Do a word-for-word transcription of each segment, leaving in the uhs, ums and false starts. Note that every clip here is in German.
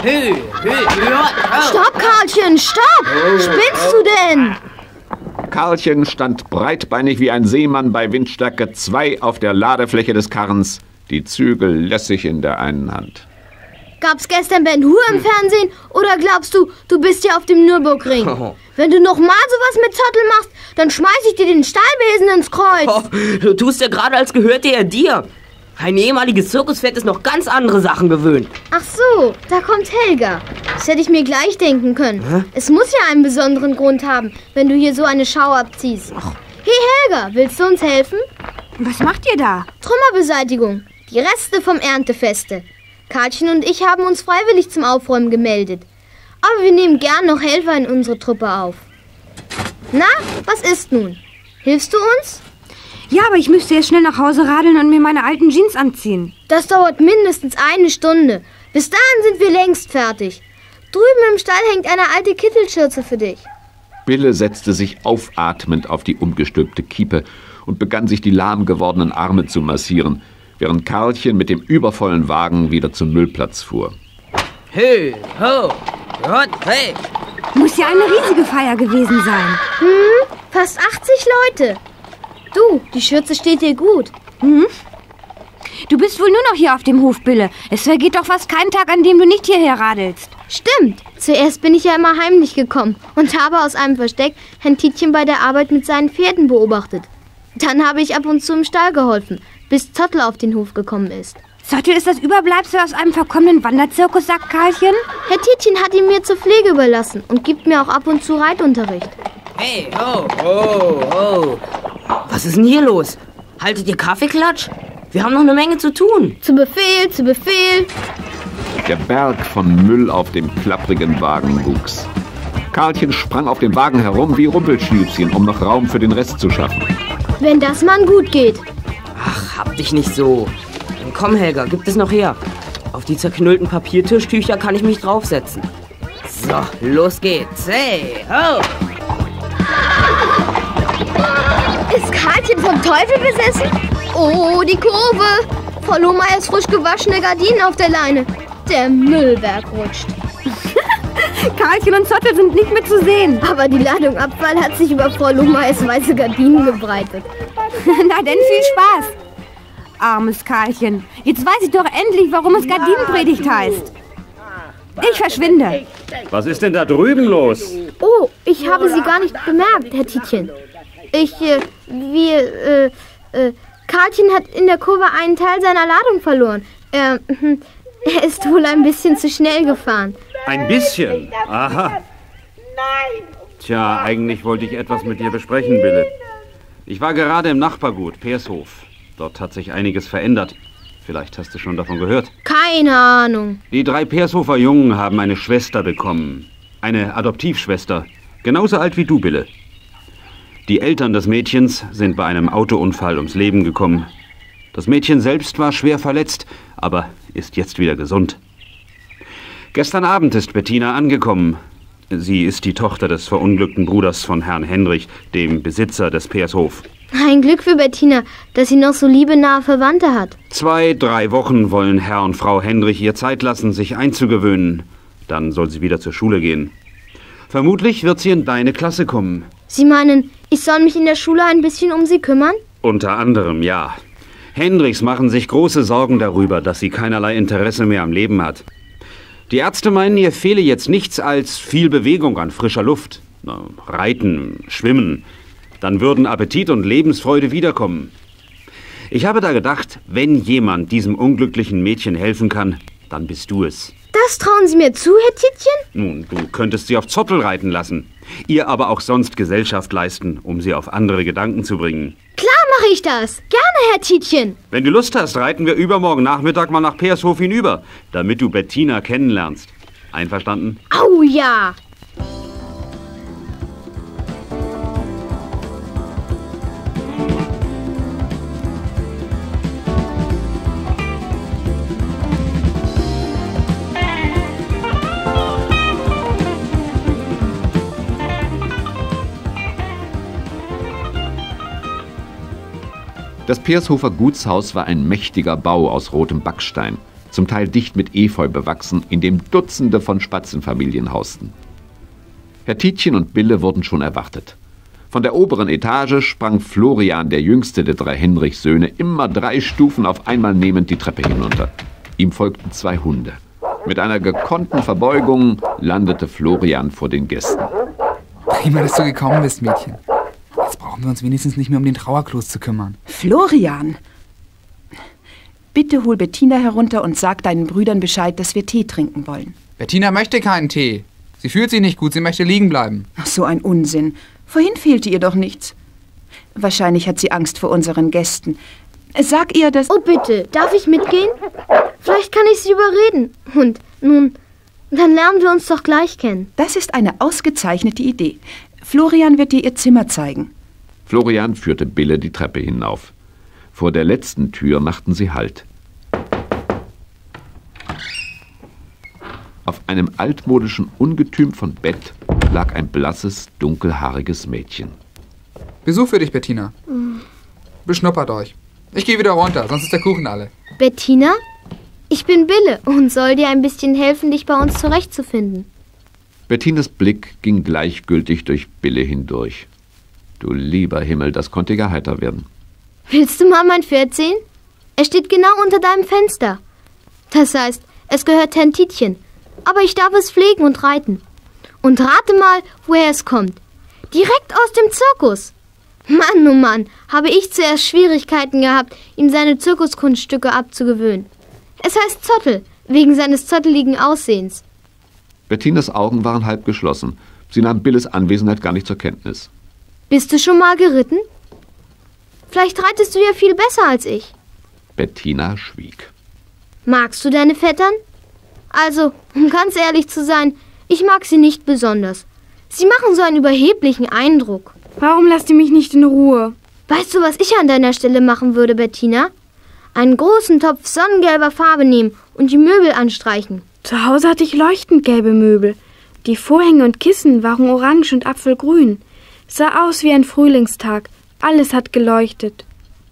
Hü, hü, ja. Stopp, Karlchen, stopp! Spinnst du denn? Karlchen stand breitbeinig wie ein Seemann bei Windstärke zwei auf der Ladefläche des Karrens, die Zügel lässig in der einen Hand. Gab's gestern Ben Hur im Fernsehen oder glaubst du, du bist ja auf dem Nürburgring? Wenn du noch mal sowas mit Zottel machst, dann schmeiß ich dir den Stahlbesen ins Kreuz. Oh, du tust ja gerade, als gehörte er dir. Ein ehemaliges Zirkuspferd ist noch ganz andere Sachen gewöhnt. Ach so, da kommt Helga. Das hätte ich mir gleich denken können. Hä? Es muss ja einen besonderen Grund haben, wenn du hier so eine Schau abziehst. Ach. Hey Helga, willst du uns helfen? Was macht ihr da? Trümmerbeseitigung. Die Reste vom Erntefeste. Karlchen und ich haben uns freiwillig zum Aufräumen gemeldet. Aber wir nehmen gern noch Helfer in unsere Truppe auf. Na, was ist nun? Hilfst du uns? Ja, aber ich müsste jetzt schnell nach Hause radeln und mir meine alten Jeans anziehen. Das dauert mindestens eine Stunde. Bis dahin sind wir längst fertig. Drüben im Stall hängt eine alte Kittelschürze für dich. Bille setzte sich aufatmend auf die umgestülpte Kiepe und begann sich die lahm gewordenen Arme zu massieren, während Karlchen mit dem übervollen Wagen wieder zum Müllplatz fuhr. Hü, ho, Gott, hey. Muss ja eine riesige Feier gewesen sein. Hm, fast achtzig Leute. Du, die Schürze steht dir gut. Hm? Du bist wohl nur noch hier auf dem Hof, Bille. Es vergeht doch fast kein Tag, an dem du nicht hierher radelst. Stimmt. Zuerst bin ich ja immer heimlich gekommen und habe aus einem Versteck Herrn Tietjen bei der Arbeit mit seinen Pferden beobachtet. Dann habe ich ab und zu im Stall geholfen, bis Zottel auf den Hof gekommen ist. Zottel ist das Überbleibsel aus einem verkommenen Wanderzirkus, sagt Karlchen. Herr Tietjen hat ihn mir zur Pflege überlassen und gibt mir auch ab und zu Reitunterricht. Hey, ho, ho, ho. Was ist denn hier los? Haltet ihr Kaffeeklatsch? Wir haben noch eine Menge zu tun. Zu Befehl, zu Befehl. Der Berg von Müll auf dem klapprigen Wagen wuchs. Karlchen sprang auf dem Wagen herum wie Rumpelstilzchen, um noch Raum für den Rest zu schaffen. Wenn das Mann gut geht. Ach, hab dich nicht so. Dann komm, Helga, gib es noch her. Auf die zerknüllten Papiertischtücher kann ich mich draufsetzen. So, los geht's. Hey, ho! Ist Karlchen vom Teufel besessen? Oh, die Kurve! Frau Lohmeyers frisch gewaschene Gardinen auf der Leine. Der Müllberg rutscht. Karlchen und Zottel sind nicht mehr zu sehen. Aber die Ladung Abfall hat sich über Frau Lohmeyers weiße Gardinen gebreitet. Na denn, viel Spaß. Armes Karlchen. Jetzt weiß ich doch endlich, warum es Gardinenpredigt heißt. Ich verschwinde. Was ist denn da drüben los? Oh, ich habe Sie gar nicht bemerkt, Herr Tietjen. Ich, äh, wir, äh, äh, Karlchen hat in der Kurve einen Teil seiner Ladung verloren. Er, er ist wohl ein bisschen zu schnell gefahren. Ein bisschen? Aha. Tja, eigentlich wollte ich etwas mit dir besprechen, Bille. Ich war gerade im Nachbargut, Pershof. Dort hat sich einiges verändert. Vielleicht hast du schon davon gehört. Keine Ahnung. Die drei Pershofer Jungen haben eine Schwester bekommen. Eine Adoptivschwester. Genauso alt wie du, Bille. Die Eltern des Mädchens sind bei einem Autounfall ums Leben gekommen. Das Mädchen selbst war schwer verletzt, aber ist jetzt wieder gesund. Gestern Abend ist Bettina angekommen. Sie ist die Tochter des verunglückten Bruders von Herrn Hendrich, dem Besitzer des Pershof. Ein Glück für Bettina, dass sie noch so liebenahe Verwandte hat. Zwei, drei Wochen wollen Herr und Frau Hendrich ihr Zeit lassen, sich einzugewöhnen. Dann soll sie wieder zur Schule gehen. Vermutlich wird sie in deine Klasse kommen. Sie meinen, ich soll mich in der Schule ein bisschen um sie kümmern? Unter anderem, ja. Hendrichs machen sich große Sorgen darüber, dass sie keinerlei Interesse mehr am Leben hat. Die Ärzte meinen, ihr fehle jetzt nichts als viel Bewegung an frischer Luft. Na, Reiten, Schwimmen. Dann würden Appetit und Lebensfreude wiederkommen. Ich habe da gedacht, wenn jemand diesem unglücklichen Mädchen helfen kann, dann bist du es. Das trauen Sie mir zu, Herr Tietjen? Nun, du könntest sie auf Zottel reiten lassen. Ihr aber auch sonst Gesellschaft leisten, um sie auf andere Gedanken zu bringen. Klar mache ich das. Gerne, Herr Tietjen. Wenn du Lust hast, reiten wir übermorgen Nachmittag mal nach Pershof hinüber, damit du Bettina kennenlernst. Einverstanden? Au ja! Das Pershofer Gutshaus war ein mächtiger Bau aus rotem Backstein, zum Teil dicht mit Efeu bewachsen, in dem Dutzende von Spatzenfamilien hausten. Herr Tietjen und Bille wurden schon erwartet. Von der oberen Etage sprang Florian, der jüngste der drei Henrichs-Söhne, immer drei Stufen auf einmal nehmend die Treppe hinunter. Ihm folgten zwei Hunde. Mit einer gekonnten Verbeugung landete Florian vor den Gästen. Prima, dass du gekommen bist, Mädchen. Jetzt brauchen wir uns wenigstens nicht mehr um den Trauerklos zu kümmern. Florian! Bitte hol Bettina herunter und sag deinen Brüdern Bescheid, dass wir Tee trinken wollen. Bettina möchte keinen Tee. Sie fühlt sich nicht gut, sie möchte liegen bleiben. Ach, so ein Unsinn. Vorhin fehlte ihr doch nichts. Wahrscheinlich hat sie Angst vor unseren Gästen. Sag ihr, dass... Oh bitte, darf ich mitgehen? Vielleicht kann ich sie überreden. Und nun, dann lernen wir uns doch gleich kennen. Das ist eine ausgezeichnete Idee. Florian wird dir ihr Zimmer zeigen. Florian führte Bille die Treppe hinauf. Vor der letzten Tür machten sie Halt. Auf einem altmodischen Ungetüm von Bett lag ein blasses, dunkelhaariges Mädchen. Besuch für dich, Bettina. Mm. Beschnuppert euch. Ich gehe wieder runter, sonst ist der Kuchen alle. Bettina? Ich bin Bille und soll dir ein bisschen helfen, dich bei uns zurechtzufinden. Bettinas Blick ging gleichgültig durch Bille hindurch. Du lieber Himmel, das konnte ja heiter werden. Willst du mal mein Pferd sehen? Es steht genau unter deinem Fenster. Das heißt, es gehört Herrn Tietjen. Aber ich darf es pflegen und reiten. Und rate mal, woher es kommt. Direkt aus dem Zirkus. Mann, oh Mann, habe ich zuerst Schwierigkeiten gehabt, ihm seine Zirkuskunststücke abzugewöhnen. Es heißt Zottel, wegen seines zotteligen Aussehens. Bettinas Augen waren halb geschlossen. Sie nahm Billes Anwesenheit gar nicht zur Kenntnis. Bist du schon mal geritten? Vielleicht reitest du ja viel besser als ich. Bettina schwieg. Magst du deine Vettern? Also, um ganz ehrlich zu sein, ich mag sie nicht besonders. Sie machen so einen überheblichen Eindruck. Warum lasst ihr mich nicht in Ruhe? Weißt du, was ich an deiner Stelle machen würde, Bettina? Einen großen Topf sonnengelber Farbe nehmen und die Möbel anstreichen. Zu Hause hatte ich leuchtend gelbe Möbel. Die Vorhänge und Kissen waren orange und apfelgrün. Es sah aus wie ein Frühlingstag. Alles hat geleuchtet.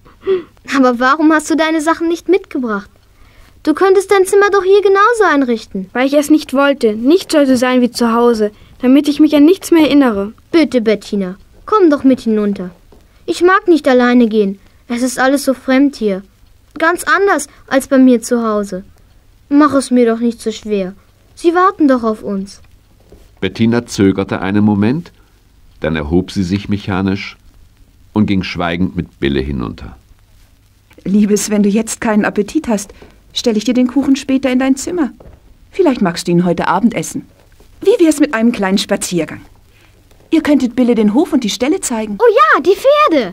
Aber warum hast du deine Sachen nicht mitgebracht? Du könntest dein Zimmer doch hier genauso einrichten. Weil ich es nicht wollte. Nichts sollte sein wie zu Hause, damit ich mich an nichts mehr erinnere. Bitte, Bettina, komm doch mit hinunter. Ich mag nicht alleine gehen. Es ist alles so fremd hier. Ganz anders als bei mir zu Hause. Mach es mir doch nicht so schwer. Sie warten doch auf uns. Bettina zögerte einen Moment, dann erhob sie sich mechanisch und ging schweigend mit Bille hinunter. Liebes, wenn du jetzt keinen Appetit hast, stelle ich dir den Kuchen später in dein Zimmer. Vielleicht magst du ihn heute Abend essen. Wie wär's mit einem kleinen Spaziergang? Ihr könntet Bille den Hof und die Ställe zeigen. Oh ja, die Pferde!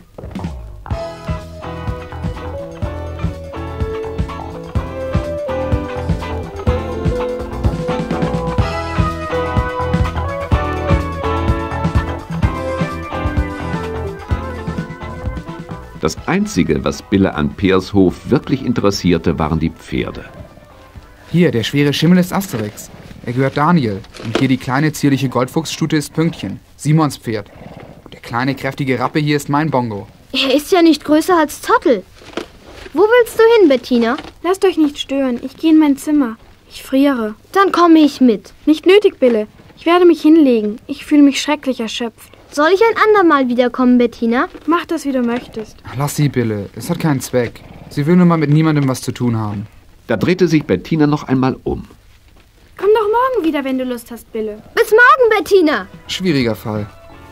Das Einzige, was Bille an Peers Hof wirklich interessierte, waren die Pferde. Hier, der schwere Schimmel ist Asterix. Er gehört Daniel. Und hier die kleine, zierliche Goldfuchsstute ist Pünktchen, Simons Pferd. Und der kleine, kräftige Rappe hier ist mein Bongo. Er ist ja nicht größer als Zottel. Wo willst du hin, Bettina? Lasst euch nicht stören. Ich gehe in mein Zimmer. Ich friere. Dann komme ich mit. Nicht nötig, Bille. Ich werde mich hinlegen. Ich fühle mich schrecklich erschöpft. Soll ich ein andermal wiederkommen, Bettina? Mach das, wie du möchtest. Ach, lass sie, Bille. Es hat keinen Zweck. Sie will nur mal mit niemandem was zu tun haben. Da drehte sich Bettina noch einmal um. Komm doch morgen wieder, wenn du Lust hast, Bille. Bis morgen, Bettina! Schwieriger Fall.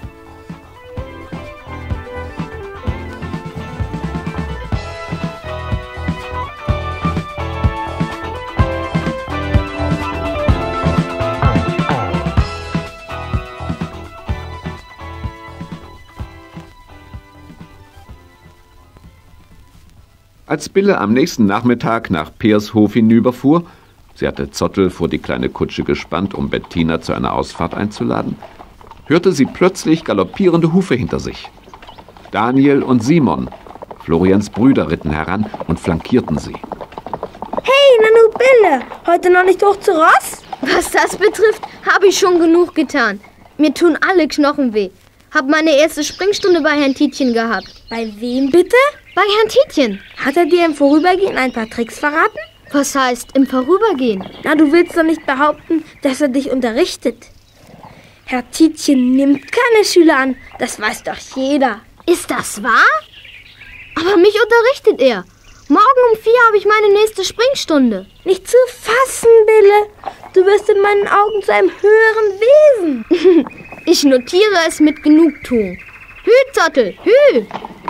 Als Bille am nächsten Nachmittag nach Peers Hof hinüberfuhr, sie hatte Zottel vor die kleine Kutsche gespannt, um Bettina zu einer Ausfahrt einzuladen, hörte sie plötzlich galoppierende Hufe hinter sich. Daniel und Simon, Florians Brüder, ritten heran und flankierten sie. Hey, Nanu Bille, heute noch nicht hoch zu Ross? Was das betrifft, habe ich schon genug getan. Mir tun alle Knochen weh. Hab meine erste Springstunde bei Herrn Tietjen gehabt. Bei wem bitte? Bei Herrn Tietjen. Hat er dir im Vorübergehen ein paar Tricks verraten? Was heißt im Vorübergehen? Na, du willst doch nicht behaupten, dass er dich unterrichtet. Herr Tietjen nimmt keine Schüler an, das weiß doch jeder. Ist das wahr? Aber mich unterrichtet er. Morgen um vier habe ich meine nächste Springstunde. Nicht zu fassen, Bille. Du wirst in meinen Augen zu einem höheren Wesen. Ich notiere es mit Genugtuung. Hü, Zottel, hü!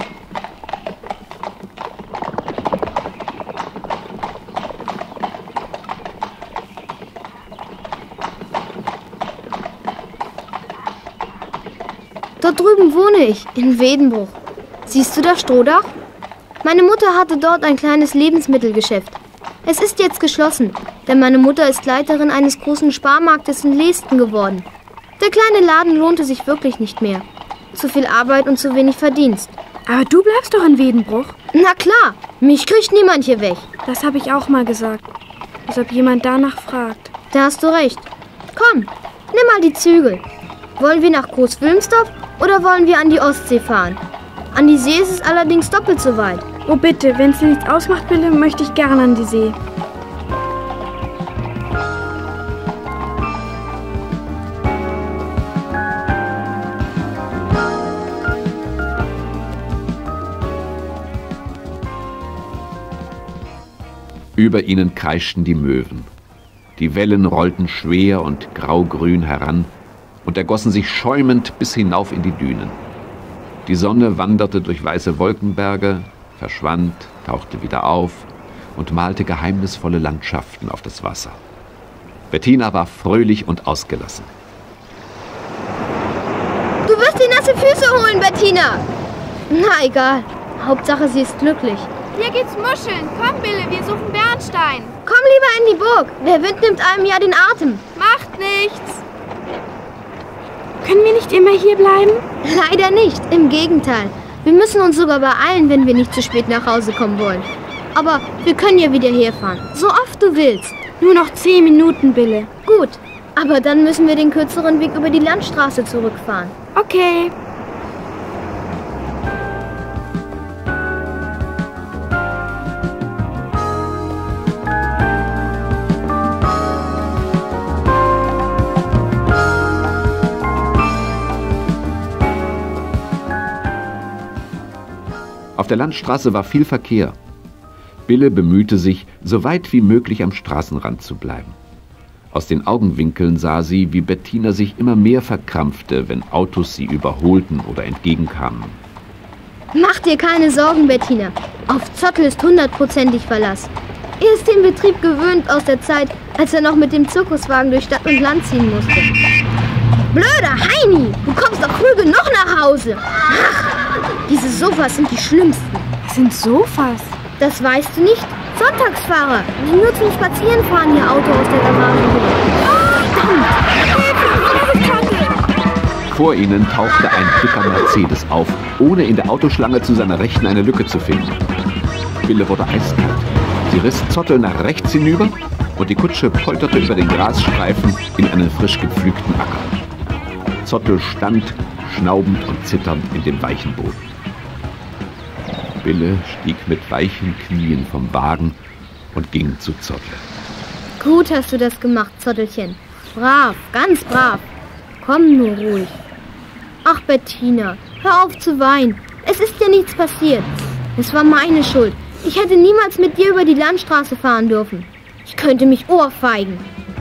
Dort drüben wohne ich, in Wedenbruch. Siehst du das Strohdach? Meine Mutter hatte dort ein kleines Lebensmittelgeschäft. Es ist jetzt geschlossen, denn meine Mutter ist Leiterin eines großen Sparmarktes in Leesten geworden. Der kleine Laden lohnte sich wirklich nicht mehr. Zu viel Arbeit und zu wenig Verdienst. Aber du bleibst doch in Wedenbruch. Na klar, mich kriegt niemand hier weg. Das habe ich auch mal gesagt. Als ob jemand danach fragt. Da hast du recht. Komm, nimm mal die Zügel. Wollen wir nach Groß-Wilmsdorf oder wollen wir an die Ostsee fahren? An die See ist es allerdings doppelt so weit. Oh bitte, wenn es dir nichts ausmacht, Bille, möchte ich gern an die See. Über ihnen kreischten die Möwen. Die Wellen rollten schwer und graugrün heran und ergossen sich schäumend bis hinauf in die Dünen. Die Sonne wanderte durch weiße Wolkenberge, verschwand, tauchte wieder auf und malte geheimnisvolle Landschaften auf das Wasser. Bettina war fröhlich und ausgelassen. Du wirst die nasse Füße holen, Bettina! Na egal, Hauptsache sie ist glücklich. Hier geht's muscheln. Komm, Bille, wir suchen Bernstein. Komm lieber in die Burg. Der Wind nimmt einem ja den Atem. Macht nichts. Können wir nicht immer hier bleiben? Leider nicht, im Gegenteil. Wir müssen uns sogar beeilen, wenn wir nicht zu spät nach Hause kommen wollen. Aber wir können ja wieder herfahren, so oft du willst. Nur noch zehn Minuten, Bille. Gut, aber dann müssen wir den kürzeren Weg über die Landstraße zurückfahren. Okay. Auf der Landstraße war viel Verkehr. Bille bemühte sich, so weit wie möglich am Straßenrand zu bleiben. Aus den Augenwinkeln sah sie, wie Bettina sich immer mehr verkrampfte, wenn Autos sie überholten oder entgegenkamen. Mach dir keine Sorgen, Bettina. Auf Zottel ist hundertprozentig Verlass. Er ist den Betrieb gewöhnt aus der Zeit, als er noch mit dem Zirkuswagen durch Stadt und Land ziehen musste. Blöder Heini, du kommst doch früh genug nach Hause. Ach, diese Sofas sind die schlimmsten. Was sind Sofas? Das weißt du nicht? Sonntagsfahrer, die nur zum Spazierenfahren ihr Auto aus der Garage holen. Vor ihnen tauchte ein dicker Mercedes auf, ohne in der Autoschlange zu seiner Rechten eine Lücke zu finden. Bille wurde eiskalt. Sie riss Zottel nach rechts hinüber und die Kutsche polterte über den Grasstreifen in einen frisch gepflügten Acker. Zottel stand, schnaubend und zitternd in dem weichen Boden. Bille stieg mit weichen Knien vom Wagen und ging zu Zottel. Gut hast du das gemacht, Zottelchen. Brav, ganz brav. Komm nur ruhig. Ach, Bettina, hör auf zu weinen. Es ist dir nichts passiert. Es war meine Schuld. Ich hätte niemals mit dir über die Landstraße fahren dürfen. Ich könnte mich ohrfeigen.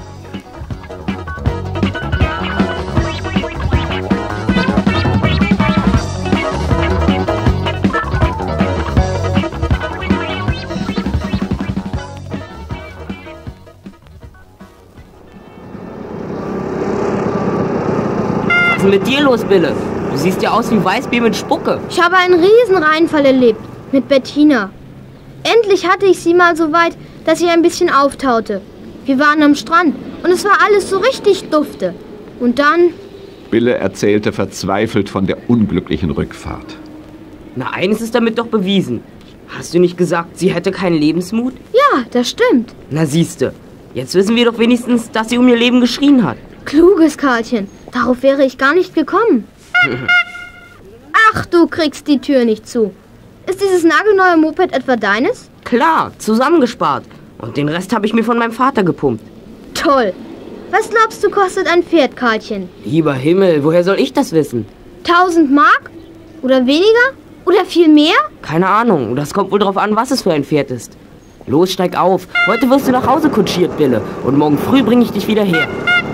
Was ist mit dir los, Bille? Du siehst ja aus wie Weißbier mit Spucke. Ich habe einen Riesenreinfall erlebt. Mit Bettina. Endlich hatte ich sie mal so weit, dass sie ein bisschen auftaute. Wir waren am Strand und es war alles so richtig dufte. Und dann... Bille erzählte verzweifelt von der unglücklichen Rückfahrt. Na, eines ist damit doch bewiesen. Hast du nicht gesagt, sie hätte keinen Lebensmut? Ja, das stimmt. Na siehste, jetzt wissen wir doch wenigstens, dass sie um ihr Leben geschrien hat. Kluges Karlchen, darauf wäre ich gar nicht gekommen. Ach, du kriegst die Tür nicht zu. Ist dieses nagelneue Moped etwa deines? Klar, zusammengespart. Und den Rest habe ich mir von meinem Vater gepumpt. Toll. Was glaubst du, kostet ein Pferd, Karlchen? Lieber Himmel, woher soll ich das wissen? Tausend Mark? Oder weniger? Oder viel mehr? Keine Ahnung, das kommt wohl drauf an, was es für ein Pferd ist. Los, steig auf. Heute wirst du nach Hause kutschiert, Bille. Und morgen früh bringe ich dich wieder her.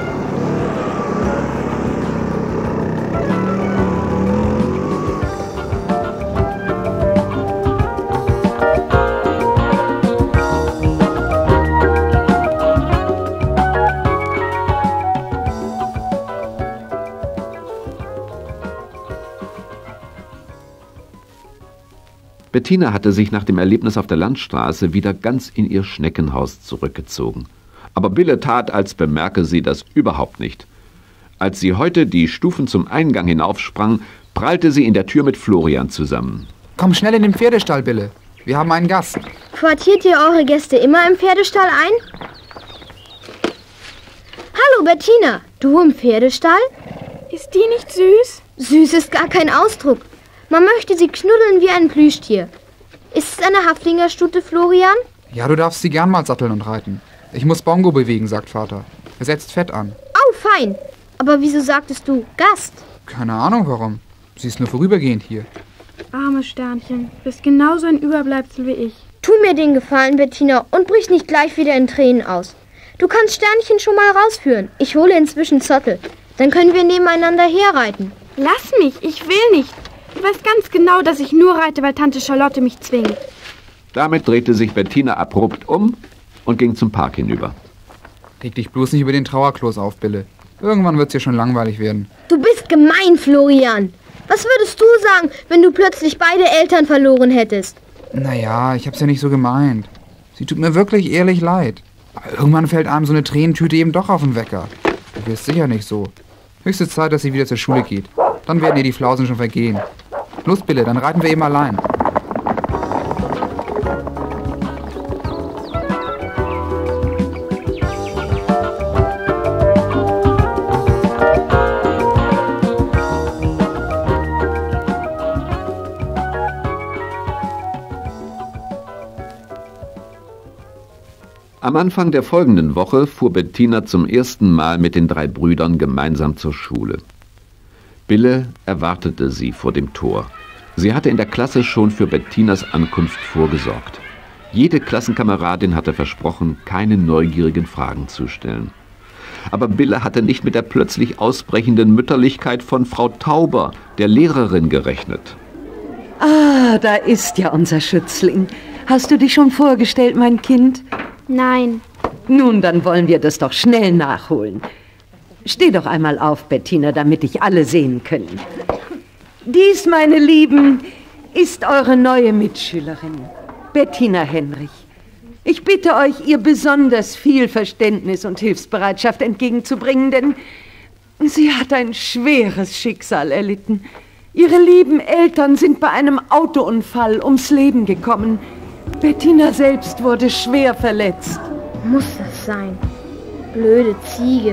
Bettina hatte sich nach dem Erlebnis auf der Landstraße wieder ganz in ihr Schneckenhaus zurückgezogen. Aber Bille tat, als bemerke sie das überhaupt nicht. Als sie heute die Stufen zum Eingang hinaufsprang, prallte sie in der Tür mit Florian zusammen. Komm schnell in den Pferdestall, Bille. Wir haben einen Gast. Quartiert ihr eure Gäste immer im Pferdestall ein? Hallo Bettina, du im Pferdestall? Ist die nicht süß? Süß ist gar kein Ausdruck. Man möchte sie knuddeln wie ein Plüschtier. Ist es eine Haflingerstute, Florian? Ja, du darfst sie gern mal satteln und reiten. Ich muss Bongo bewegen, sagt Vater. Er setzt Fett an. Oh, fein. Aber wieso sagtest du Gast? Keine Ahnung warum. Sie ist nur vorübergehend hier. Arme Sternchen, bist genauso ein Überbleibsel wie ich. Tu mir den Gefallen, Bettina, und brich nicht gleich wieder in Tränen aus. Du kannst Sternchen schon mal rausführen. Ich hole inzwischen Zottel. Dann können wir nebeneinander herreiten. Lass mich, ich will nicht. Du weißt ganz genau, dass ich nur reite, weil Tante Charlotte mich zwingt. Damit drehte sich Bettina abrupt um und ging zum Park hinüber. Reg dich bloß nicht über den Trauerklos auf, Bille. Irgendwann wird's dir schon langweilig werden. Du bist gemein, Florian. Was würdest du sagen, wenn du plötzlich beide Eltern verloren hättest? Naja, ich hab's ja nicht so gemeint. Sie tut mir wirklich ehrlich leid. Aber irgendwann fällt einem so eine Tränentüte eben doch auf den Wecker. Du wirst sicher nicht so. Höchste Zeit, dass sie wieder zur Schule geht. Dann werden ihr die Flausen schon vergehen. Los, Bille, dann reiten wir eben allein. Am Anfang der folgenden Woche fuhr Bettina zum ersten Mal mit den drei Brüdern gemeinsam zur Schule. Bille erwartete sie vor dem Tor. Sie hatte in der Klasse schon für Bettinas Ankunft vorgesorgt. Jede Klassenkameradin hatte versprochen, keine neugierigen Fragen zu stellen. Aber Bille hatte nicht mit der plötzlich ausbrechenden Mütterlichkeit von Frau Tauber, der Lehrerin, gerechnet. Ah, da ist ja unser Schützling. Hast du dich schon vorgestellt, mein Kind? Nein. Nun, dann wollen wir das doch schnell nachholen. Steh doch einmal auf, Bettina, damit dich alle sehen können. Dies, meine Lieben, ist eure neue Mitschülerin, Bettina Henrich. Ich bitte euch, ihr besonders viel Verständnis und Hilfsbereitschaft entgegenzubringen, denn sie hat ein schweres Schicksal erlitten. Ihre lieben Eltern sind bei einem Autounfall ums Leben gekommen. Bettina selbst wurde schwer verletzt. Muss das sein? Blöde Ziege.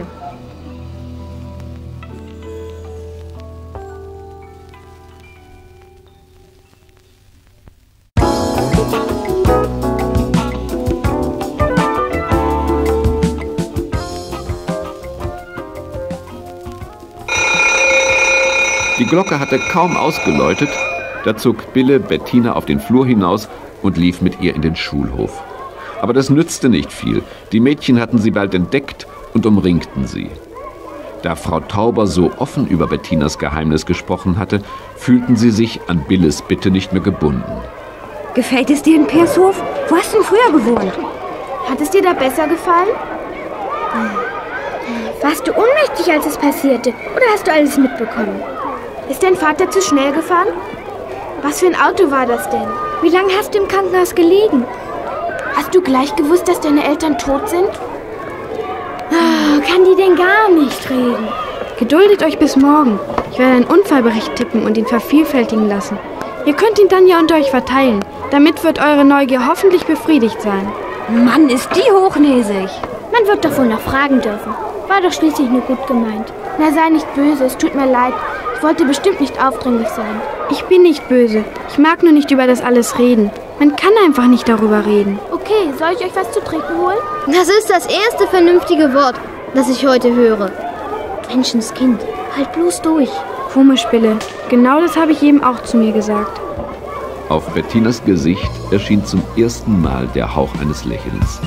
Die Glocke hatte kaum ausgeläutet, da zog Bille Bettina auf den Flur hinaus und lief mit ihr in den Schulhof. Aber das nützte nicht viel. Die Mädchen hatten sie bald entdeckt und umringten sie. Da Frau Tauber so offen über Bettinas Geheimnis gesprochen hatte, fühlten sie sich an Billes Bitte nicht mehr gebunden. Gefällt es dir in Peershof? Wo hast du denn früher gewohnt? Hat es dir da besser gefallen? Warst du ohnmächtig, als es passierte? Oder hast du alles mitbekommen? Ist dein Vater zu schnell gefahren? Was für ein Auto war das denn? Wie lange hast du im Krankenhaus gelegen? Hast du gleich gewusst, dass deine Eltern tot sind? Oh, kann die denn gar nicht reden? Geduldet euch bis morgen. Ich werde einen Unfallbericht tippen und ihn vervielfältigen lassen. Ihr könnt ihn dann ja unter euch verteilen. Damit wird eure Neugier hoffentlich befriedigt sein. Mann, ist die hochnäsig. Man wird doch wohl noch fragen dürfen. War doch schließlich nur gut gemeint. Na, sei nicht böse, es tut mir leid. Ich wollte bestimmt nicht aufdringlich sein. Ich bin nicht böse. Ich mag nur nicht über das alles reden. Man kann einfach nicht darüber reden. Okay, soll ich euch was zu trinken holen? Das ist das erste vernünftige Wort, das ich heute höre. Menschenskind, halt bloß durch. Komisch, Bille. Genau das habe ich eben auch zu mir gesagt. Auf Bettinas Gesicht erschien zum ersten Mal der Hauch eines Lächelns.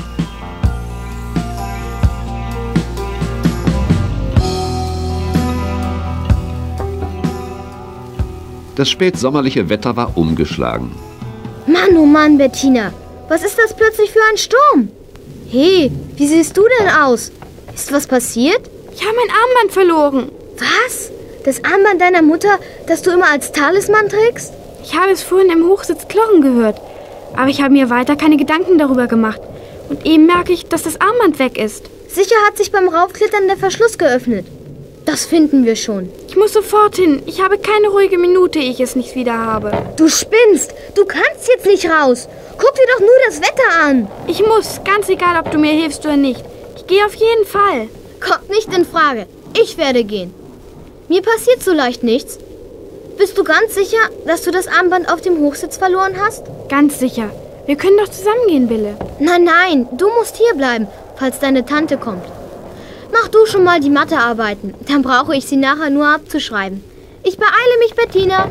Das spätsommerliche Wetter war umgeschlagen. Mann, oh Mann, Bettina. Was ist das plötzlich für ein Sturm? Hey, wie siehst du denn aus? Ist was passiert? Ich habe mein Armband verloren. Was? Das Armband deiner Mutter, das du immer als Talisman trägst? Ich habe es vorhin im Hochsitz klirren gehört. Aber ich habe mir weiter keine Gedanken darüber gemacht. Und eben merke ich, dass das Armband weg ist. Sicher hat sich beim Raufklettern der Verschluss geöffnet. Das finden wir schon. Ich muss sofort hin. Ich habe keine ruhige Minute, ehe ich es nicht wieder habe. Du spinnst. Du kannst jetzt nicht raus. Guck dir doch nur das Wetter an. Ich muss, ganz egal, ob du mir hilfst oder nicht. Ich gehe auf jeden Fall. Kommt nicht in Frage. Ich werde gehen. Mir passiert so leicht nichts. Bist du ganz sicher, dass du das Armband auf dem Hochsitz verloren hast? Ganz sicher. Wir können doch zusammengehen, Bille. Nein, nein, du musst hier bleiben, falls deine Tante kommt. Mach du schon mal die Mathearbeiten, dann brauche ich sie nachher nur abzuschreiben. Ich beeile mich, Bettina.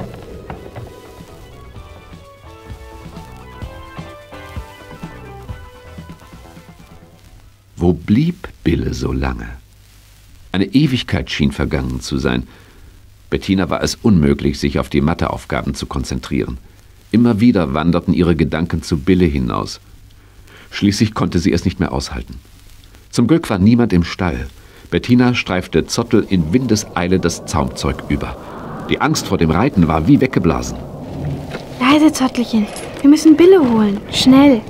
Wo blieb Bille so lange? Eine Ewigkeit schien vergangen zu sein. Bettina war es unmöglich, sich auf die Matheaufgaben zu konzentrieren. Immer wieder wanderten ihre Gedanken zu Bille hinaus. Schließlich konnte sie es nicht mehr aushalten. Zum Glück war niemand im Stall. Bettina streifte Zottel in Windeseile das Zaumzeug über. Die Angst vor dem Reiten war wie weggeblasen. Leise, Zottelchen. Wir müssen Bille holen. Schnell.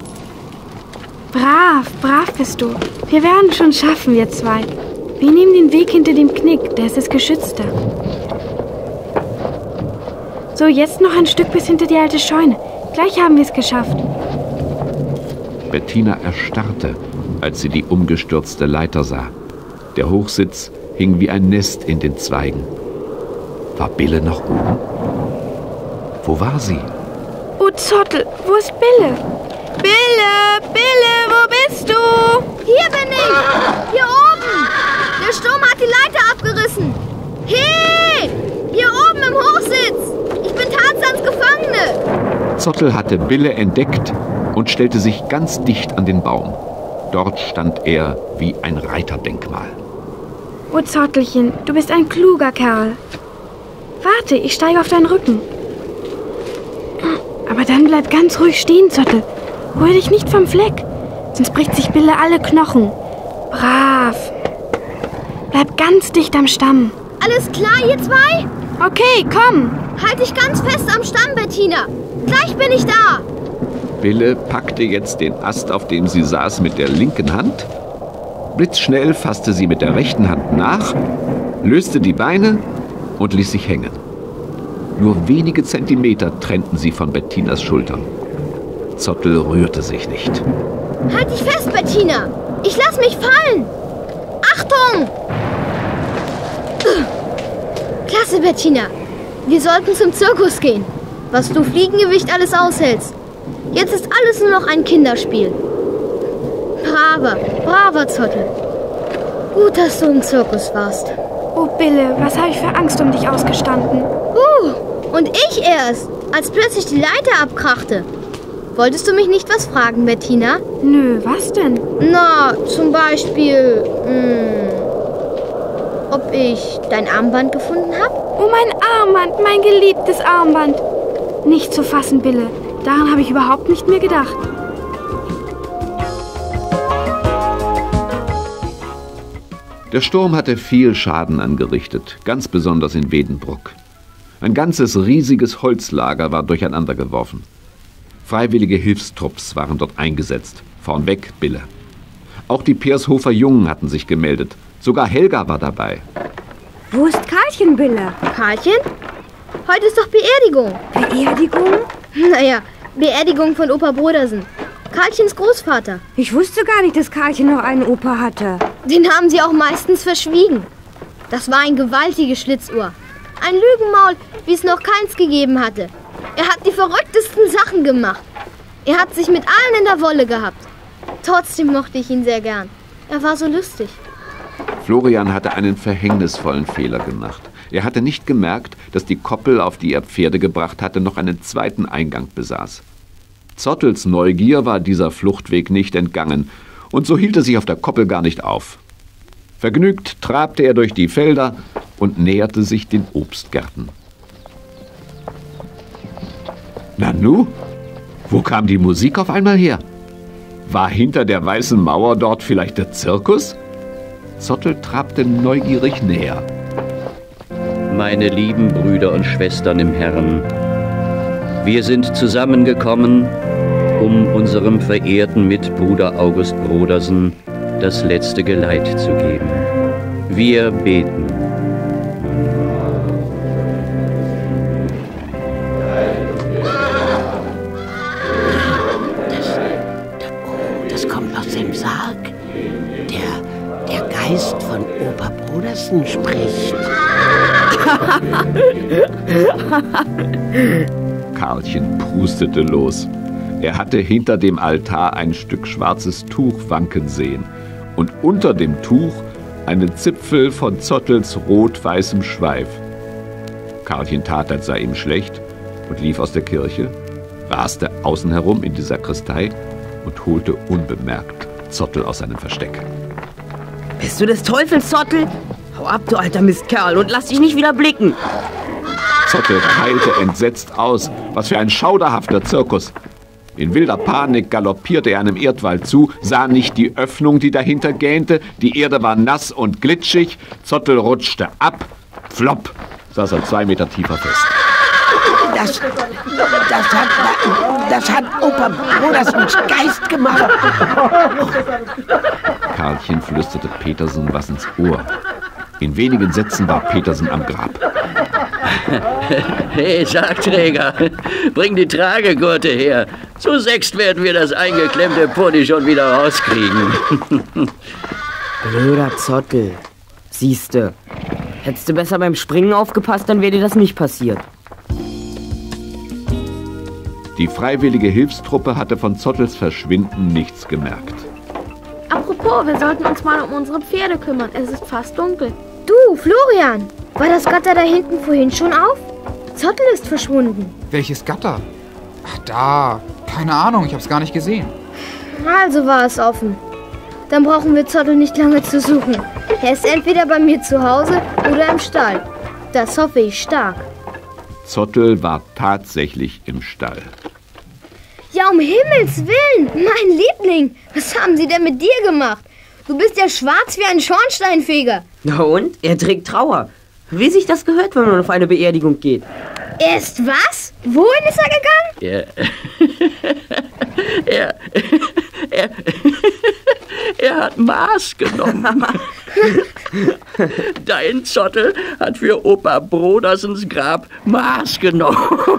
Brav, brav bist du. Wir werden schon schaffen, wir zwei. Wir nehmen den Weg hinter dem Knick, der ist das geschützter. So, jetzt noch ein Stück bis hinter die alte Scheune. Gleich haben wir es geschafft. Bettina erstarrte, als sie die umgestürzte Leiter sah. Der Hochsitz hing wie ein Nest in den Zweigen. War Bille noch oben? Wo war sie? Oh, Zottel, wo ist Bille? Bille, Bille, wo bist du? Hier bin ich! Hier oben! Der Sturm hat die Leiter abgerissen! Hey! Hier oben im Hochsitz! Ich bin Tarzans Gefangene! Zottel hatte Bille entdeckt und stellte sich ganz dicht an den Baum. Dort stand er wie ein Reiterdenkmal. Oh, Zottelchen, du bist ein kluger Kerl. Warte, ich steige auf deinen Rücken. Aber dann bleib ganz ruhig stehen, Zottel. Rühr dich nicht vom Fleck, sonst bricht sich Bille alle Knochen. Brav. Bleib ganz dicht am Stamm. Alles klar, ihr zwei? Okay, komm. Halt dich ganz fest am Stamm, Bettina. Gleich bin ich da. Bille packte jetzt den Ast, auf dem sie saß, mit der linken Hand. Blitzschnell fasste sie mit der rechten Hand nach, löste die Beine und ließ sich hängen. Nur wenige Zentimeter trennten sie von Bettinas Schultern. Zottel rührte sich nicht. Halt dich fest, Bettina. Ich lass mich fallen. Achtung! Klasse, Bettina. Wir sollten zum Zirkus gehen. Was du Fliegengewicht alles aushältst. Jetzt ist alles nur noch ein Kinderspiel. Braver, braver Zottel. Gut, dass du im Zirkus warst. Oh, Bille, was habe ich für Angst um dich ausgestanden? Uh, und ich erst, als plötzlich die Leiter abkrachte. Wolltest du mich nicht was fragen, Bettina? Nö, was denn? Na, zum Beispiel, mh, ob ich dein Armband gefunden habe? Oh, mein Armband, mein geliebtes Armband. Nicht zu fassen, Bille. Daran habe ich überhaupt nicht mehr gedacht. Der Sturm hatte viel Schaden angerichtet, ganz besonders in Wedenbruck. Ein ganzes riesiges Holzlager war durcheinander geworfen. Freiwillige Hilfstrupps waren dort eingesetzt, vornweg Bille. Auch die Pershofer Jungen hatten sich gemeldet. Sogar Helga war dabei. Wo ist Karlchen, Bille? Karlchen? Heute ist doch Beerdigung. Beerdigung? Naja, Beerdigung von Opa Brodersen. Karlchens Großvater. Ich wusste gar nicht, dass Karlchen noch einen Opa hatte. Den haben sie auch meistens verschwiegen. Das war ein gewaltiges Schlitzohr. Ein Lügenmaul, wie es noch keins gegeben hatte. Er hat die verrücktesten Sachen gemacht. Er hat sich mit allen in der Wolle gehabt. Trotzdem mochte ich ihn sehr gern. Er war so lustig. Florian hatte einen verhängnisvollen Fehler gemacht. Er hatte nicht gemerkt, dass die Koppel, auf die er Pferde gebracht hatte, noch einen zweiten Eingang besaß. Zottels Neugier war dieser Fluchtweg nicht entgangen, und so hielt er sich auf der Koppel gar nicht auf. Vergnügt trabte er durch die Felder und näherte sich den Obstgärten. Nanu, wo kam die Musik auf einmal her? War hinter der weißen Mauer dort vielleicht der Zirkus? Zottel trabte neugierig näher. Meine lieben Brüder und Schwestern im Herrn, wir sind zusammengekommen, um unserem verehrten Mitbruder August Brodersen das letzte Geleit zu geben. Wir beten. Das kommt aus dem Sarg. Der, der Geist von Opa Brodersen spricht. Karlchen prustete los. Er hatte hinter dem Altar ein Stück schwarzes Tuch wanken sehen und unter dem Tuch einen Zipfel von Zottels rot-weißem Schweif. Karlchen tat, als sei ihm schlecht und lief aus der Kirche, raste außen herum in die Sakristei und holte unbemerkt Zottel aus seinem Versteck. Bist du des Teufels, Zottel? Hau ab, du alter Mistkerl, und lass dich nicht wieder blicken. Zottel teilte entsetzt aus. Was für ein schauderhafter Zirkus. In wilder Panik galoppierte er einem Erdwall zu, sah nicht die Öffnung, die dahinter gähnte. Die Erde war nass und glitschig. Zottel rutschte ab. Plopp, saß er zwei Meter tiefer fest. Das, das hat, das hat Opa Brodersens Geist gemacht. Karlchen flüsterte Petersen was ins Ohr. In wenigen Sätzen war Petersen am Grab. Hey, Sargträger, bring die Tragegurte her. Zu sechst werden wir das eingeklemmte Pony schon wieder rauskriegen. Blöder Zottel. Siehste, hättest du besser beim Springen aufgepasst, dann wäre dir das nicht passiert. Die freiwillige Hilfstruppe hatte von Zottels Verschwinden nichts gemerkt. Apropos, wir sollten uns mal um unsere Pferde kümmern. Es ist fast dunkel. Du, Florian, war das Gatter da hinten vorhin schon auf? Zottel ist verschwunden. Welches Gatter? Ach, da. Keine Ahnung, ich hab's gar nicht gesehen. Also war es offen. Dann brauchen wir Zottel nicht lange zu suchen. Er ist entweder bei mir zu Hause oder im Stall. Das hoffe ich stark. Zottel war tatsächlich im Stall. Ja, um Himmels Willen, mein Liebling. Was haben sie denn mit dir gemacht? Du bist ja schwarz wie ein Schornsteinfeger. Na und? Er trägt Trauer. Wie sich das gehört, wenn man auf eine Beerdigung geht. Er ist was? Wohin ist er gegangen? Er, er, er, er hat Maß genommen. Dein Zottel hat für Opa Brodersens Grab Maß genommen.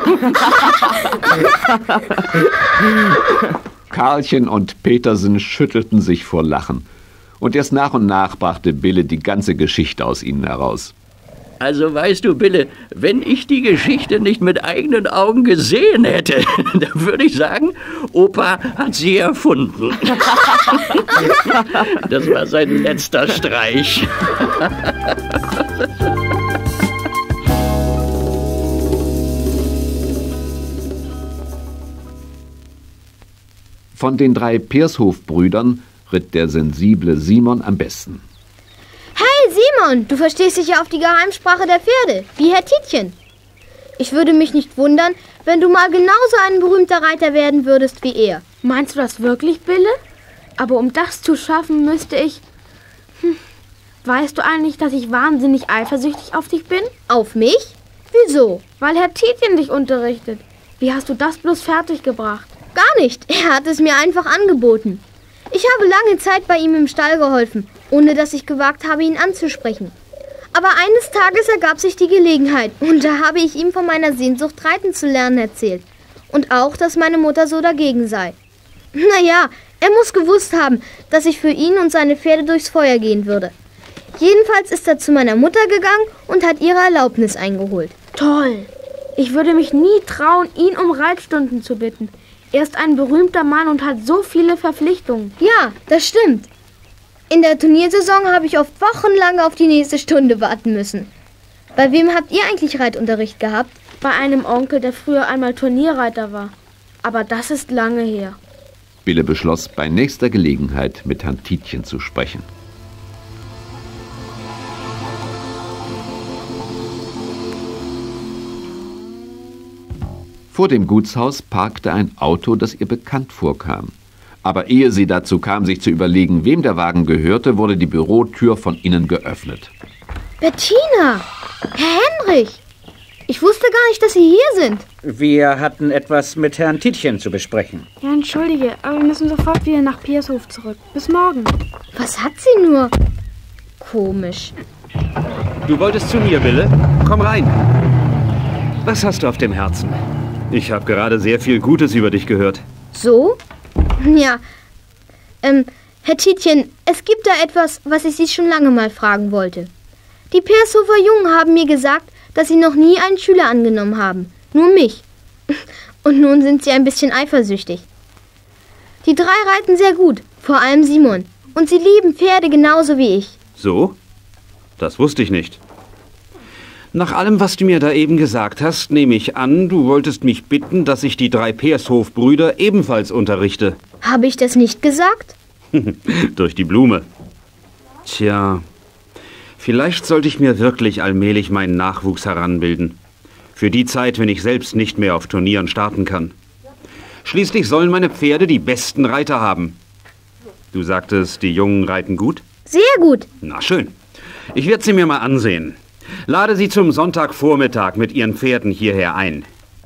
Karlchen und Petersen schüttelten sich vor Lachen. Und erst nach und nach brachte Bille die ganze Geschichte aus ihnen heraus. Also weißt du, Bille, wenn ich die Geschichte nicht mit eigenen Augen gesehen hätte, dann würde ich sagen, Opa hat sie erfunden. Das war sein letzter Streich. Von den drei Pershof-Brüdern ritt der sensible Simon am besten. Hey Simon, du verstehst dich ja auf die Geheimsprache der Pferde, wie Herr Tietjen. Ich würde mich nicht wundern, wenn du mal genauso ein berühmter Reiter werden würdest wie er. Meinst du das wirklich, Bille? Aber um das zu schaffen, müsste ich... Hm. Weißt du eigentlich, dass ich wahnsinnig eifersüchtig auf dich bin? Auf mich? Wieso? Weil Herr Tietjen dich unterrichtet. Wie hast du das bloß fertiggebracht? Gar nicht. Er hat es mir einfach angeboten. Ich habe lange Zeit bei ihm im Stall geholfen, ohne dass ich gewagt habe, ihn anzusprechen. Aber eines Tages ergab sich die Gelegenheit und da habe ich ihm von meiner Sehnsucht, reiten zu lernen, erzählt. Und auch, dass meine Mutter so dagegen sei. Naja, er muss gewusst haben, dass ich für ihn und seine Pferde durchs Feuer gehen würde. Jedenfalls ist er zu meiner Mutter gegangen und hat ihre Erlaubnis eingeholt. Toll! Ich würde mich nie trauen, ihn um Reitstunden zu bitten. Er ist ein berühmter Mann und hat so viele Verpflichtungen. Ja, das stimmt. In der Turniersaison habe ich oft wochenlang auf die nächste Stunde warten müssen. Bei wem habt ihr eigentlich Reitunterricht gehabt? Bei einem Onkel, der früher einmal Turnierreiter war. Aber das ist lange her. Bille beschloss, bei nächster Gelegenheit mit Herrn Tietjen zu sprechen. Vor dem Gutshaus parkte ein Auto, das ihr bekannt vorkam. Aber ehe sie dazu kam, sich zu überlegen, wem der Wagen gehörte, wurde die Bürotür von innen geöffnet. Bettina! Herr Henrich! Ich wusste gar nicht, dass Sie hier sind. Wir hatten etwas mit Herrn Tietjen zu besprechen. Ja, entschuldige, aber wir müssen sofort wieder nach Piershof zurück. Bis morgen. Was hat sie nur? Komisch. Du wolltest zu mir, Bille? Komm rein. Was hast du auf dem Herzen? Ich habe gerade sehr viel Gutes über dich gehört. So? Ja. Ähm, Herr Tietjen, es gibt da etwas, was ich Sie schon lange mal fragen wollte. Die Piershofer Jungen haben mir gesagt, dass sie noch nie einen Schüler angenommen haben. Nur mich. Und nun sind sie ein bisschen eifersüchtig. Die drei reiten sehr gut, vor allem Simon. Und sie lieben Pferde genauso wie ich. So? Das wusste ich nicht. Nach allem, was du mir da eben gesagt hast, nehme ich an, du wolltest mich bitten, dass ich die drei Piershof-Brüder ebenfalls unterrichte. Habe ich das nicht gesagt? Durch die Blume. Tja, vielleicht sollte ich mir wirklich allmählich meinen Nachwuchs heranbilden. Für die Zeit, wenn ich selbst nicht mehr auf Turnieren starten kann. Schließlich sollen meine Pferde die besten Reiter haben. Du sagtest, die Jungen reiten gut? Sehr gut. Na schön. Ich werde sie mir mal ansehen. Lade sie zum Sonntagvormittag mit ihren Pferden hierher ein.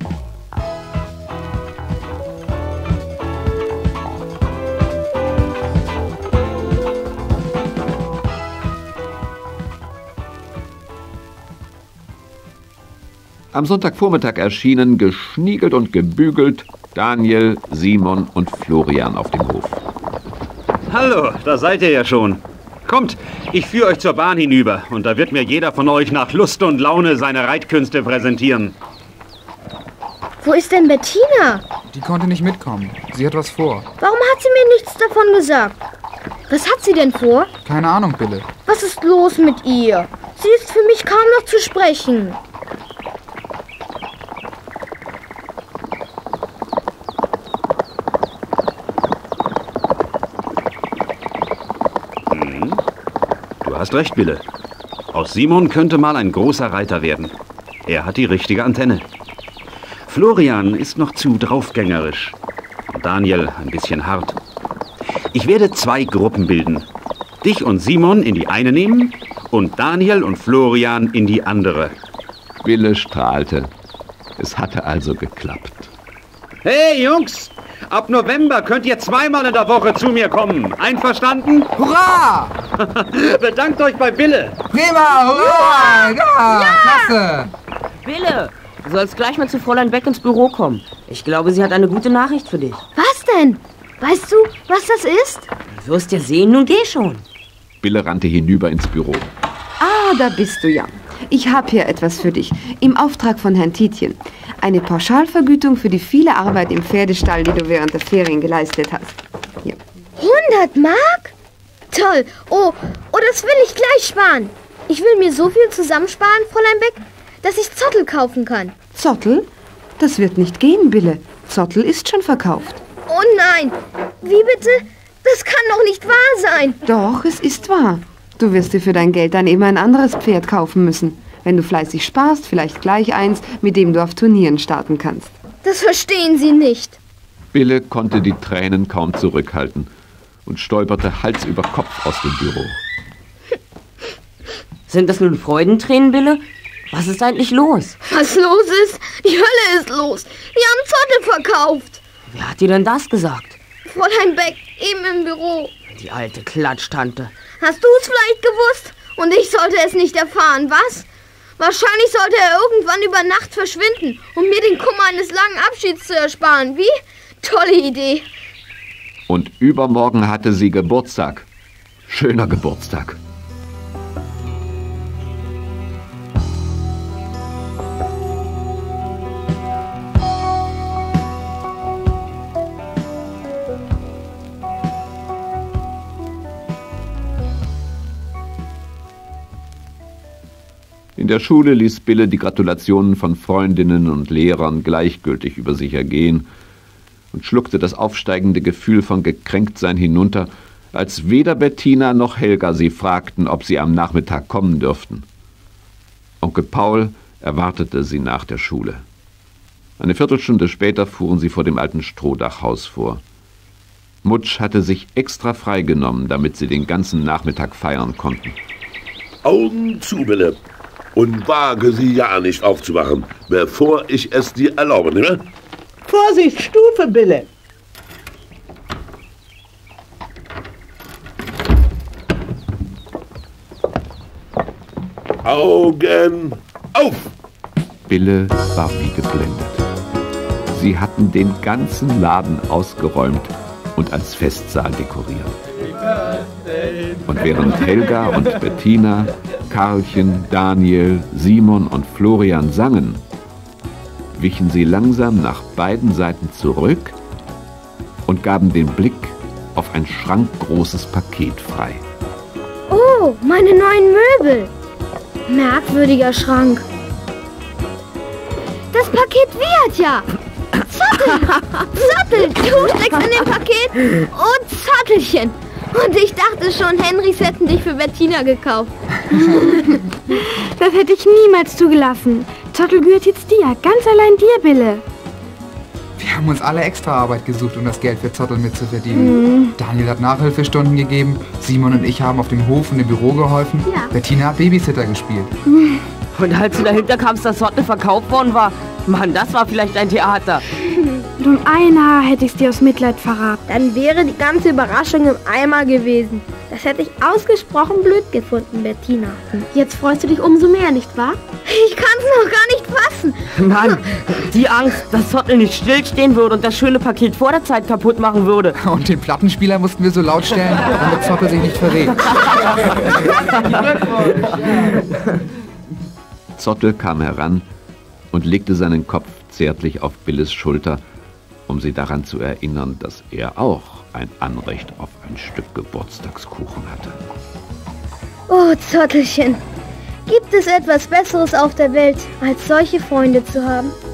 Am Sonntagvormittag erschienen, geschniegelt und gebügelt, Daniel, Simon und Florian auf dem Hof. Hallo, da seid ihr ja schon. Kommt, ich führe euch zur Bahn hinüber und da wird mir jeder von euch nach Lust und Laune seine Reitkünste präsentieren. Wo ist denn Bettina? Die konnte nicht mitkommen. Sie hat was vor. Warum hat sie mir nichts davon gesagt? Was hat sie denn vor? Keine Ahnung, Bille. Was ist los mit ihr? Sie ist für mich kaum noch zu sprechen. Du hast recht, Bille. Aus Simon könnte mal ein großer Reiter werden. Er hat die richtige Antenne. Florian ist noch zu draufgängerisch. Daniel ein bisschen hart. Ich werde zwei Gruppen bilden. Dich und Simon in die eine nehmen und Daniel und Florian in die andere. Bille strahlte. Es hatte also geklappt. Hey, Jungs! Ab November könnt ihr zweimal in der Woche zu mir kommen. Einverstanden? Hurra! Bedankt euch bei Bille. Prima, hurra! Ja, ja, klasse! Bille, du sollst gleich mal zu Fräulein Beck ins Büro kommen. Ich glaube, sie hat eine gute Nachricht für dich. Was denn? Weißt du, was das ist? Du wirst ja sehen, nun geh schon. Bille rannte hinüber ins Büro. Ah, da bist du ja. Ich habe hier etwas für dich. Im Auftrag von Herrn Tietjen. Eine Pauschalvergütung für die viele Arbeit im Pferdestall, die du während der Ferien geleistet hast. Hier. hundert Mark? Toll. Oh, oh, das will ich gleich sparen. Ich will mir so viel zusammensparen, Fräulein Beck, dass ich Zottel kaufen kann. Zottel? Das wird nicht gehen, Bille. Zottel ist schon verkauft. Oh nein. Wie bitte? Das kann doch nicht wahr sein. Doch, es ist wahr. Du wirst dir für dein Geld dann eben ein anderes Pferd kaufen müssen. Wenn du fleißig sparst, vielleicht gleich eins, mit dem du auf Turnieren starten kannst. Das verstehen Sie nicht. Bille konnte die Tränen kaum zurückhalten und stolperte Hals über Kopf aus dem Büro. Sind das nun Freudentränen, Bille? Was ist eigentlich los? Was los ist? Die Hölle ist los. Die haben Zottel verkauft. Wer hat dir denn das gesagt? Fräulein Beck, eben im Büro. Die alte Klatschtante. Hast du es vielleicht gewusst? Und ich sollte es nicht erfahren, was? Wahrscheinlich sollte er irgendwann über Nacht verschwinden, um mir den Kummer eines langen Abschieds zu ersparen. Wie? Tolle Idee. Und übermorgen hatte sie Geburtstag. Schöner Geburtstag. In der Schule ließ Bille die Gratulationen von Freundinnen und Lehrern gleichgültig über sich ergehen und schluckte das aufsteigende Gefühl von Gekränktsein hinunter, als weder Bettina noch Helga sie fragten, ob sie am Nachmittag kommen dürften. Onkel Paul erwartete sie nach der Schule. Eine Viertelstunde später fuhren sie vor dem alten Strohdachhaus vor. Mutsch hatte sich extra freigenommen, damit sie den ganzen Nachmittag feiern konnten. Augen zu, Bille. Und wage sie ja nicht aufzumachen, bevor ich es dir erlaube, ne? Vorsicht, Stufe, Bille. Augen auf! Bille war wie geblendet. Sie hatten den ganzen Laden ausgeräumt und als Festsaal dekoriert. Und während Helga und Bettina, Karlchen, Daniel, Simon und Florian sangen, wichen sie langsam nach beiden Seiten zurück und gaben den Blick auf ein schrankgroßes Paket frei. Oh, meine neuen Möbel. Merkwürdiger Schrank. Das Paket wiehert ja. Zottel! Zottel! Du steckst in dem Paket und Zottelchen. Und ich dachte schon, Henrys hätten dich für Bettina gekauft. Das hätte ich niemals zugelassen. Zottel gehört jetzt dir, ganz allein dir, Bille. Wir haben uns alle extra Arbeit gesucht, um das Geld für Zottel mitzuverdienen. Mhm. Daniel hat Nachhilfestunden gegeben, Simon und ich haben auf dem Hof und im Büro geholfen. Ja. Bettina hat Babysitter gespielt. Und als du dahinter kamst, dass Zottel verkauft worden war, Mann, das war vielleicht ein Theater. Und um ein Haar hätte ich es dir aus Mitleid verraten. Dann wäre die ganze Überraschung im Eimer gewesen. Das hätte ich ausgesprochen blöd gefunden, Bettina. Jetzt freust du dich umso mehr, nicht wahr? Ich kann es noch gar nicht fassen. Mann, die Angst, dass Zottel nicht stillstehen würde und das schöne Paket vor der Zeit kaputt machen würde. Und den Plattenspieler mussten wir so laut stellen, damit Zottel sich nicht verrät. Zottel kam heran und legte seinen Kopf zärtlich auf Billes Schulter, um sie daran zu erinnern, dass er auch ein Anrecht auf ein Stück Geburtstagskuchen hatte. Oh, Zottelchen, gibt es etwas Besseres auf der Welt, als solche Freunde zu haben?